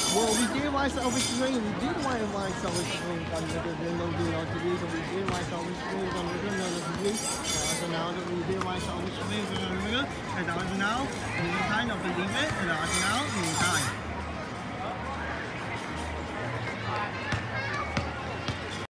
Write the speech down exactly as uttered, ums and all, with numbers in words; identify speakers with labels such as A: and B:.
A: Well, we did watch the Elvis Stream. We did want to watch Elvis Stream on the Nintendo Dino T V, so we did watch Elvis Stream on the Nintendo T V. So now that we did watch Elvis Stream on the Nintendo, and now, in the time of believe it, and now, in the time.